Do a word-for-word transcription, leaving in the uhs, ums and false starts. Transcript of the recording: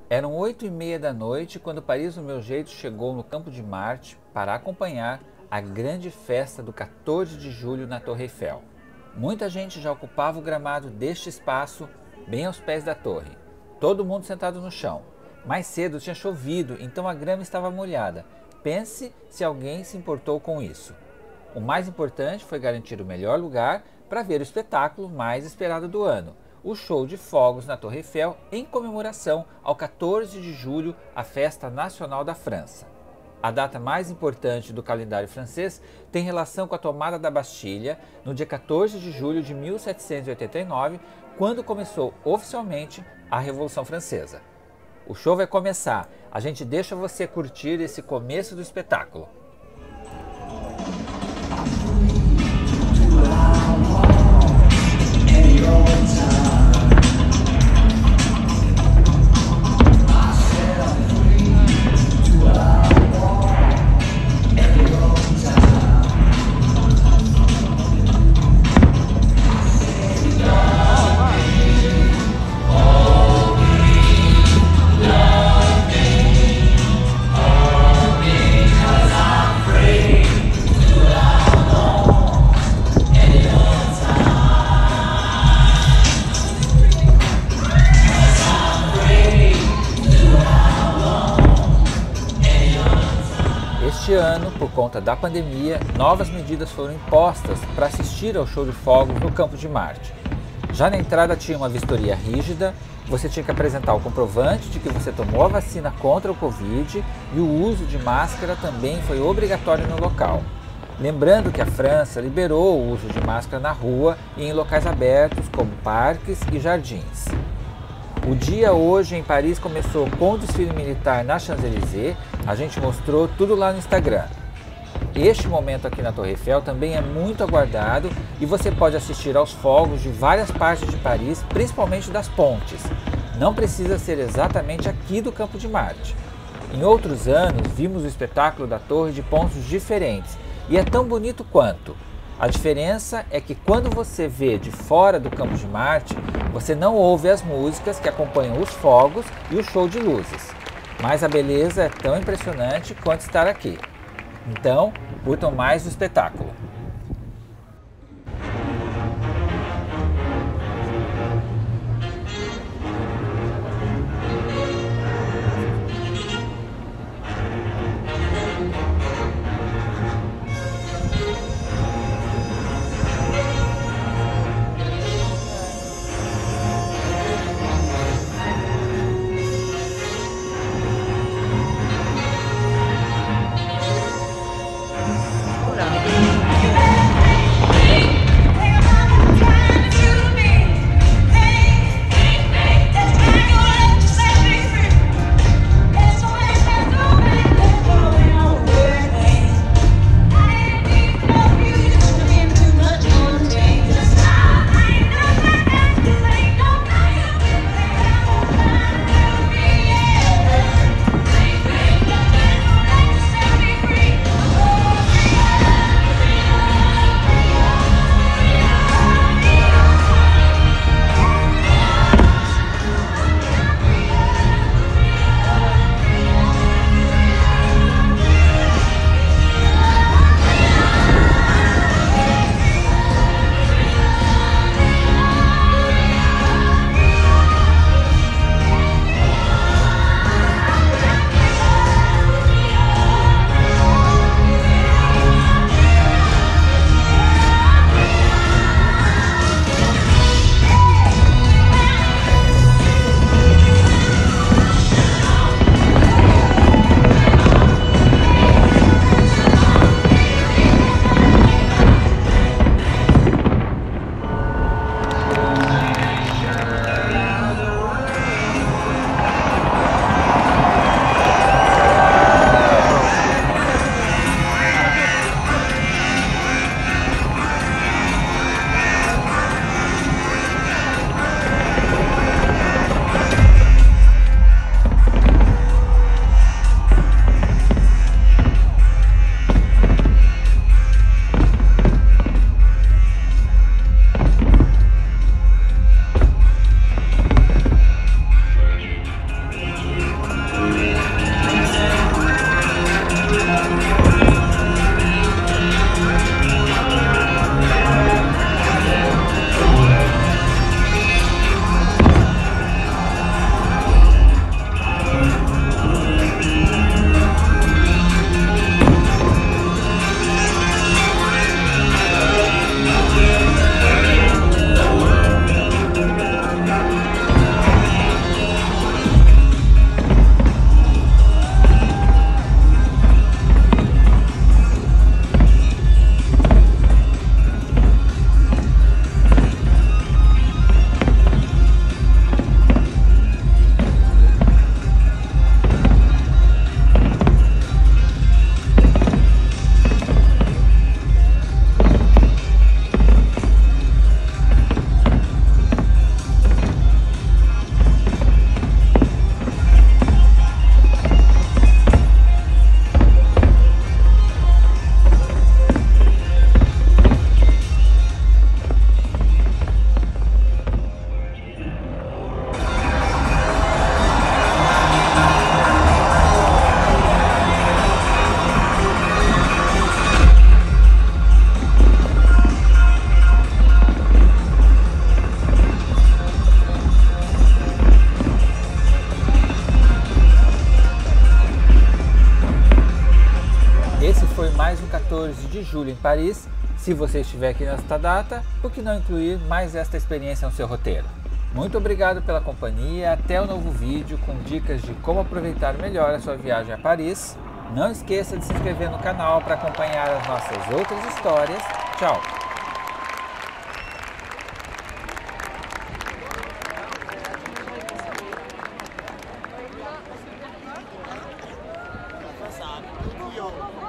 Eram oito e meia da noite quando Paris do Meu Jeito chegou no Campo de Marte para acompanhar a grande festa do quatorze de julho na Torre Eiffel. Muita gente já ocupava o gramado deste espaço, bem aos pés da torre. Todo mundo sentado no chão. Mais cedo tinha chovido, então a grama estava molhada. Pense se alguém se importou com isso. O mais importante foi garantir o melhor lugar para ver o espetáculo mais esperado do ano, o show de fogos na Torre Eiffel em comemoração ao quatorze de julho, a festa nacional da França. A data mais importante do calendário francês tem relação com a tomada da Bastilha no dia quatorze de julho de mil setecentos e oitenta e nove, quando começou oficialmente a Revolução Francesa. O show vai começar, a gente deixa você curtir esse começo do espetáculo. Este ano, por conta da pandemia, novas medidas foram impostas para assistir ao show de fogos no Campo de Marte. Já na entrada tinha uma vistoria rígida, você tinha que apresentar o comprovante de que você tomou a vacina contra o Covid e o uso de máscara também foi obrigatório no local. Lembrando que a França liberou o uso de máscara na rua e em locais abertos como parques e jardins. O dia hoje em Paris começou com o desfile militar na Champs-Élysées, a gente mostrou tudo lá no Instagram. Este momento aqui na Torre Eiffel também é muito aguardado e você pode assistir aos fogos de várias partes de Paris, principalmente das pontes. Não precisa ser exatamente aqui do Campo de Marte. Em outros anos, vimos o espetáculo da torre de pontos diferentes e é tão bonito quanto. A diferença é que quando você vê de fora do Campo de Marte, você não ouve as músicas que acompanham os fogos e o show de luzes. Mas a beleza é tão impressionante quanto estar aqui. Então, curtam mais o espetáculo. Ora. quatorze de julho em Paris. Se você estiver aqui nesta data, por que não incluir mais esta experiência no seu roteiro? Muito obrigado pela companhia, até o novo vídeo com dicas de como aproveitar melhor a sua viagem a Paris. Não esqueça de se inscrever no canal para acompanhar as nossas outras histórias. Tchau! Yo.